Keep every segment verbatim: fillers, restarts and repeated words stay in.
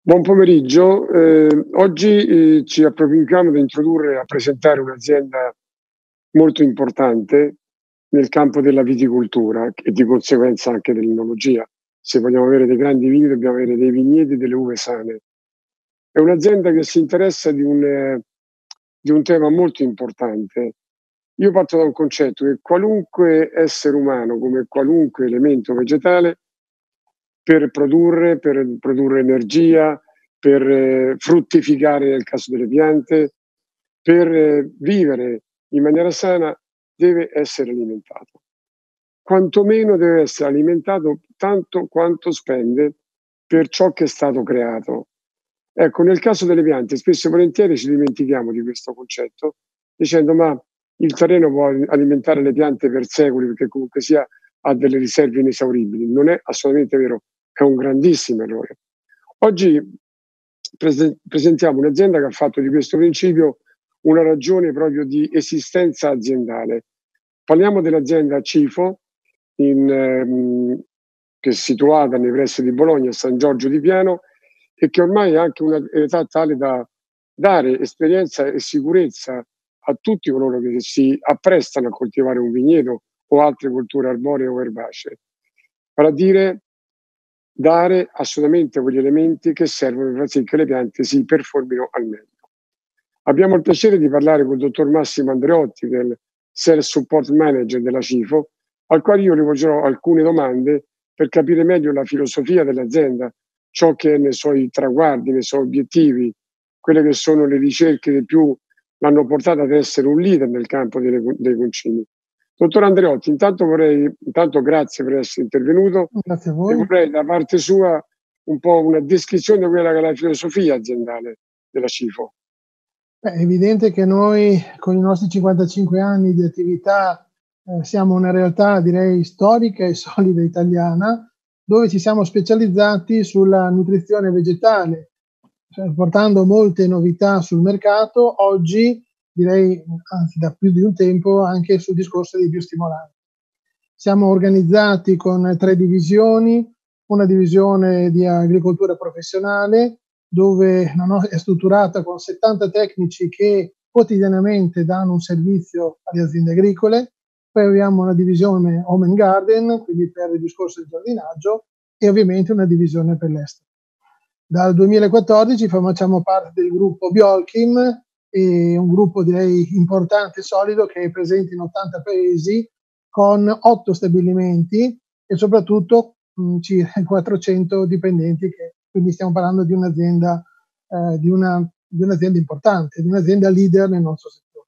Buon pomeriggio. Eh, oggi eh, ci approviamo di introdurre, a presentare un'azienda molto importante nel campo della viticoltura e di conseguenza anche dell'enologia. Se vogliamo avere dei grandi vini dobbiamo avere dei vigneti e delle uve sane. È un'azienda che si interessa di un, eh, di un tema molto importante. Io parto da un concetto che qualunque essere umano, come qualunque elemento vegetale, per produrre, per produrre energia, per eh, fruttificare nel caso delle piante, per eh, vivere in maniera sana, deve essere alimentato. Quantomeno deve essere alimentato tanto quanto spende per ciò che è stato creato. Ecco, nel caso delle piante, spesso e volentieri ci dimentichiamo di questo concetto, dicendo ma il terreno può alimentare le piante per secoli perché comunque sia ha delle riserve inesauribili. Non è assolutamente vero, è un grandissimo errore. Oggi prese- presentiamo un'azienda che ha fatto di questo principio una ragione proprio di esistenza aziendale. Parliamo dell'azienda Cifo, in, ehm, che è situata nei pressi di Bologna, a San Giorgio di Piano, e che ormai ha anche un'età tale da dare esperienza e sicurezza a tutti coloro che si apprestano a coltivare un vigneto o altre colture arboree o erbacee. Vale a dire dare assolutamente quegli elementi che servono per far sì che le piante si performino al meglio. Abbiamo il piacere di parlare con il dottor Massimo Andreotti, che è il Sales Support Manager della Cifo, al quale io rivolgerò alcune domande per capire meglio la filosofia dell'azienda, ciò che è nei suoi traguardi, nei suoi obiettivi, quelle che sono le ricerche che più l'hanno portata ad essere un leader nel campo delle, dei concimi. Dottor Andreotti, intanto vorrei, intanto grazie per essere intervenuto. Grazie a voi. E vorrei da parte sua un po' una descrizione di quella che è la filosofia aziendale della Cifo. Beh, è evidente che noi con i nostri cinquantacinque anni di attività eh, siamo una realtà, direi, storica e solida italiana, dove ci siamo specializzati sulla nutrizione vegetale, cioè, portando molte novità sul mercato, oggi direi, anzi da più di un tempo, anche sul discorso dei biostimolanti. Siamo organizzati con tre divisioni, una divisione di agricoltura professionale, dove è strutturata con settanta tecnici che quotidianamente danno un servizio alle aziende agricole. Poi abbiamo una divisione Home and Garden, quindi per il discorso del giardinaggio, e ovviamente una divisione per l'estero. Dal duemilaquattordici facciamo parte del gruppo Biolchim, e un gruppo direi importante e solido che è presente in ottanta paesi con otto stabilimenti e soprattutto mh, circa quattrocento dipendenti, che quindi stiamo parlando di un'azienda eh, di, una, di un'azienda importante, di un'azienda leader nel nostro settore.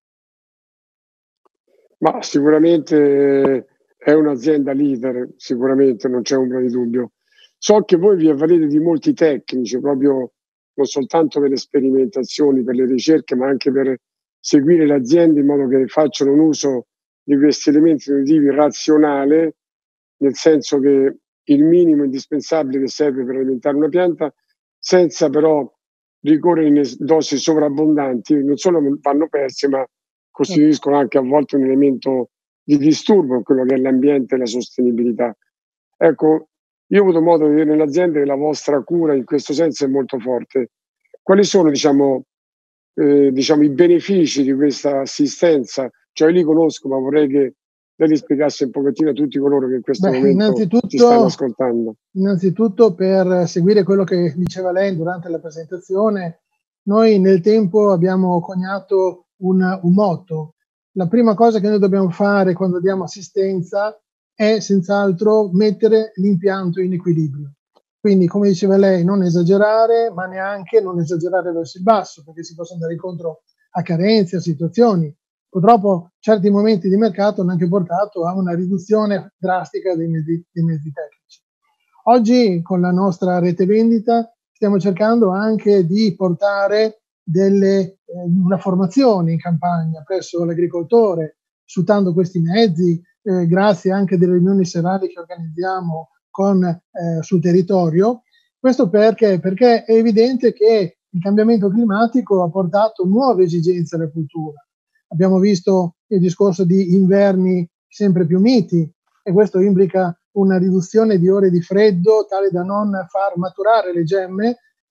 Ma sicuramente è un'azienda leader, sicuramente non c'è ombra di dubbio. So che voi vi avvalete di molti tecnici, proprio non soltanto per le sperimentazioni, per le ricerche, ma anche per seguire le aziende in modo che facciano un uso di questi elementi nutritivi razionale, nel senso che il minimo indispensabile che serve per alimentare una pianta, senza però ricorrere in dosi sovrabbondanti, non solo vanno perse, ma costituiscono anche a volte un elemento di disturbo in quello che è l'ambiente e la sostenibilità. Ecco, io ho avuto modo di vedere nell'azienda che la vostra cura in questo senso è molto forte. Quali sono, diciamo, eh, diciamo i benefici di questa assistenza? Cioè, io li conosco, ma vorrei che lei li spiegasse un pochettino a tutti coloro che in questo Beh, momento ci stanno ascoltando. Innanzitutto, per seguire quello che diceva lei durante la presentazione, noi nel tempo abbiamo coniato un, un motto. La prima cosa che noi dobbiamo fare quando diamo assistenza è senz'altro mettere l'impianto in equilibrio. Quindi, come diceva lei, non esagerare, ma neanche non esagerare verso il basso, perché si possono andare incontro a carenze, a situazioni. Purtroppo certi momenti di mercato hanno anche portato a una riduzione drastica dei mezzi, dei mezzi tecnici. Oggi con la nostra rete vendita stiamo cercando anche di portare delle, eh, una formazione in campagna presso l'agricoltore, sfruttando questi mezzi, eh, grazie anche a delle riunioni serali che organizziamo con, eh, sul territorio. Questo perché? Perché è evidente che il cambiamento climatico ha portato nuove esigenze alla cultura. Abbiamo visto il discorso di inverni sempre più miti e questo implica una riduzione di ore di freddo tale da non far maturare le gemme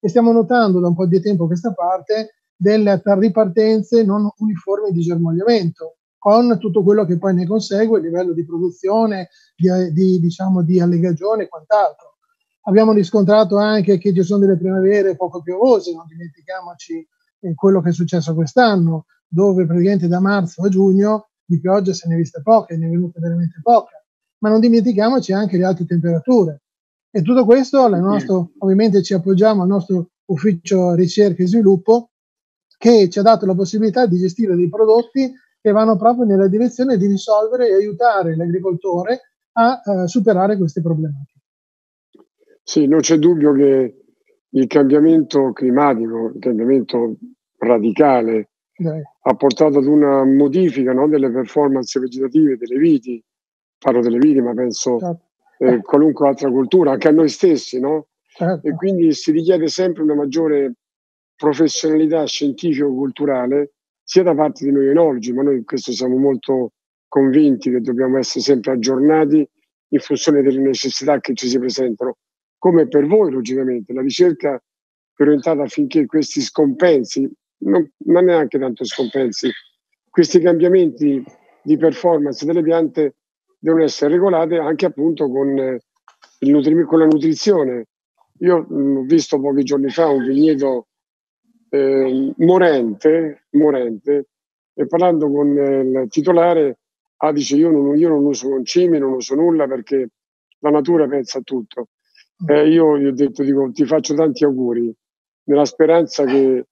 e stiamo notando da un po' di tempo a questa parte delle ripartenze non uniformi di germogliamento, con tutto quello che poi ne consegue a livello di produzione, di, di, diciamo, di allegagione e quant'altro. Abbiamo riscontrato anche che ci sono delle primavere poco piovose, non dimentichiamoci eh, quello che è successo quest'anno, dove praticamente da marzo a giugno di pioggia se ne è vista poca, ne è venuta veramente poca, ma non dimentichiamoci anche le alte temperature. E tutto questo, la nostra, ovviamente ci appoggiamo al nostro ufficio ricerca e sviluppo, che ci ha dato la possibilità di gestire dei prodotti che vanno proprio nella direzione di risolvere e aiutare l'agricoltore a uh, superare queste problematiche. Sì, non c'è dubbio che il cambiamento climatico, il cambiamento radicale, Dai. ha portato ad una modifica, no, delle performance vegetative delle viti. Parlo delle viti, ma penso certo. eh, qualunque altra cultura, anche a noi stessi, no? Certo. E quindi si richiede sempre una maggiore professionalità scientifico-culturale sia da parte di noi enologi, ma noi in questo siamo molto convinti che dobbiamo essere sempre aggiornati in funzione delle necessità che ci si presentano, come per voi logicamente. La ricerca è orientata affinché questi scompensi, non, ma neanche tanto scompensi, questi cambiamenti di performance delle piante devono essere regolate anche appunto con, eh, il nutri- con la nutrizione. Io mh, ho visto pochi giorni fa un vigneto eh, morente, morente, e parlando con eh, il titolare, ah, dice io non, io non uso concimi, non uso nulla perché la natura pensa a tutto. Eh, io gli ho detto, dico, ti faccio tanti auguri, nella speranza che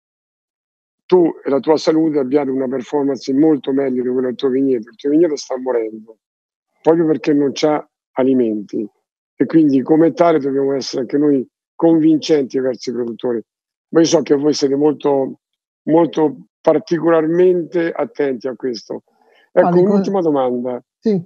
tu e la tua salute abbiate una performance molto meglio di quella del tuo vigneto. Il tuo vigneto sta morendo, proprio perché non c'ha alimenti. E quindi come tale dobbiamo essere anche noi convincenti verso i produttori. Ma io so che voi siete molto, molto particolarmente attenti a questo. Ecco, ah, un'ultima domanda. Sì.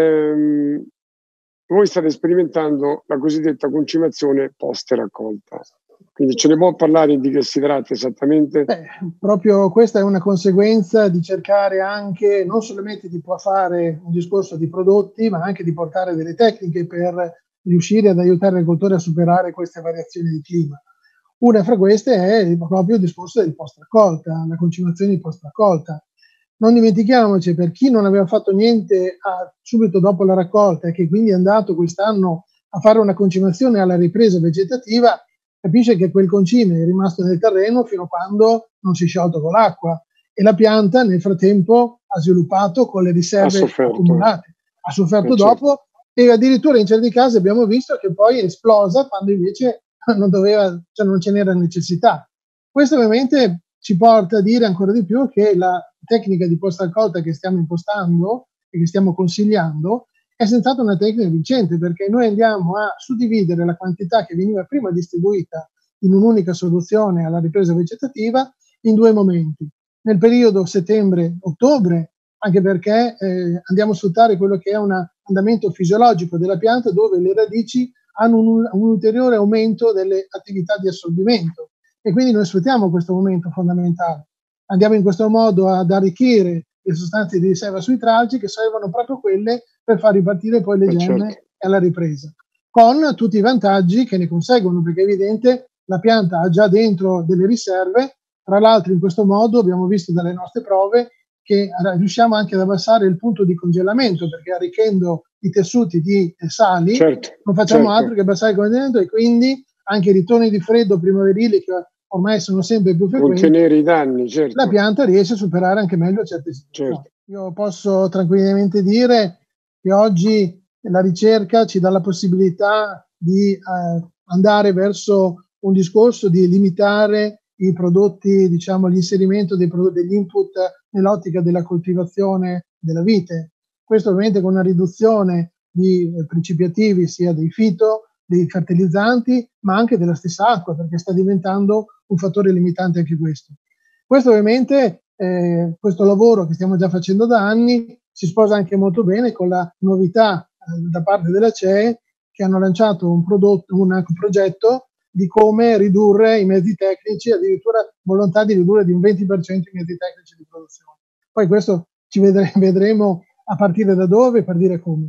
Ehm, voi state sperimentando la cosiddetta concimazione post raccolta. Quindi ce ne può parlare di che si tratta esattamente? Beh, proprio questa è una conseguenza di cercare anche non solamente di fare un discorso di prodotti, ma anche di portare delle tecniche per riuscire ad aiutare l'agricoltore a superare queste variazioni di clima. Una fra queste è proprio il discorso del post raccolta, la concimazione di post raccolta. Non dimentichiamoci, per chi non aveva fatto niente a, subito dopo la raccolta e che quindi è andato quest'anno a fare una concimazione alla ripresa vegetativa, capisce che quel concime è rimasto nel terreno fino a quando non si è sciolto con l'acqua e la pianta nel frattempo ha sviluppato con le riserve accumulate, ha sofferto eh, dopo certo. E addirittura in certi casi abbiamo visto che poi è esplosa quando invece non doveva, cioè non ce n'era necessità. Questo ovviamente ci porta a dire ancora di più che la tecnica di post raccolta che stiamo impostando e che stiamo consigliando è senz'altro una tecnica vincente, perché noi andiamo a suddividere la quantità che veniva prima distribuita in un'unica soluzione alla ripresa vegetativa in due momenti. Nel periodo settembre-ottobre, anche perché eh, andiamo a sfruttare quello che è un andamento fisiologico della pianta, dove le radici hanno un, un ulteriore aumento delle attività di assorbimento e quindi noi sfruttiamo questo momento fondamentale. Andiamo in questo modo ad arricchire le sostanze di riserva sui tralci, che servono proprio quelle per far ripartire poi le gemme certo. alla ripresa, con tutti i vantaggi che ne conseguono, perché è evidente la pianta ha già dentro delle riserve. Tra l'altro in questo modo abbiamo visto dalle nostre prove che riusciamo anche ad abbassare il punto di congelamento, perché arricchendo i tessuti di sali certo, non facciamo certo. altro che abbassare il congelamento e quindi anche i ritorni di freddo primaverili che ormai sono sempre più frequenti, contenere i danni, certo. La pianta riesce a superare anche meglio certe situazioni. Certo. Io posso tranquillamente dire che oggi la ricerca ci dà la possibilità di eh, andare verso un discorso di limitare i prodotti, diciamo l'inserimento dei prodotti, degli input nell'ottica della coltivazione della vite. Questo ovviamente con una riduzione di eh, principi attivi sia dei fito, dei fertilizzanti, ma anche della stessa acqua, perché sta diventando un fattore limitante anche questo. Questo ovviamente, eh, questo lavoro che stiamo già facendo da anni, si sposa anche molto bene con la novità eh, da parte della C E E, che hanno lanciato un, prodotto, un, un progetto di come ridurre i mezzi tecnici, addirittura volontà di ridurre di un venti per cento i mezzi tecnici di produzione. Poi questo ci vedre, vedremo a partire da dove, per dire come.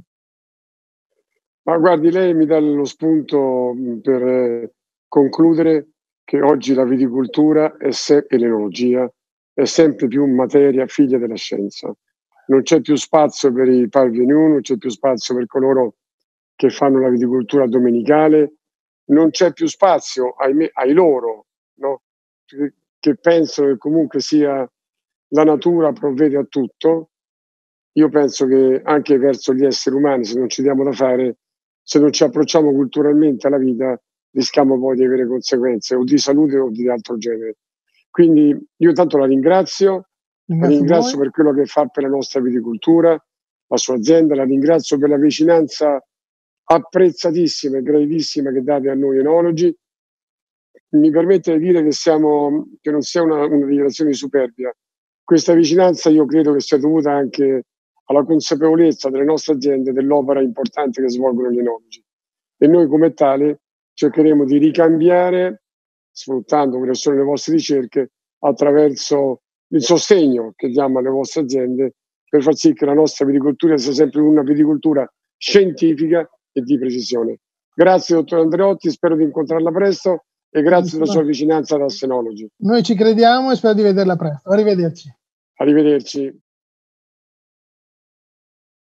Ma guardi, lei mi dà lo spunto per eh, concludere che oggi la viticoltura è se- e l'enologia è sempre più materia figlia della scienza. Non c'è più spazio per i parvenu, non c'è più spazio per coloro che fanno la viticoltura domenicale, non c'è più spazio ai, ai loro, no? che, che pensano che comunque sia la natura provvede a tutto. Io penso che anche verso gli esseri umani, se non ci diamo da fare, se non ci approcciamo culturalmente alla vita, rischiamo poi di avere conseguenze o di salute o di altro genere. Quindi io tanto la ringrazio, la ringrazio per quello che fa per la nostra viticoltura, la sua azienda, la ringrazio per la vicinanza apprezzatissima e graditissima che date a noi enologi. Mi permette di dire che, siamo, che non sia una, una dichiarazione di superbia. Questa vicinanza io credo che sia dovuta anche alla consapevolezza delle nostre aziende dell'opera importante che svolgono gli enologi. E noi come tale cercheremo di ricambiare, sfruttando quelle sono le vostre ricerche, attraverso il sostegno che diamo alle vostre aziende per far sì che la nostra viticoltura sia sempre una viticoltura scientifica e di precisione. Grazie dottor Andreotti, spero di incontrarla presto e grazie della sua vicinanza ad Assenology. Noi ci crediamo e spero di vederla presto. Arrivederci. Arrivederci.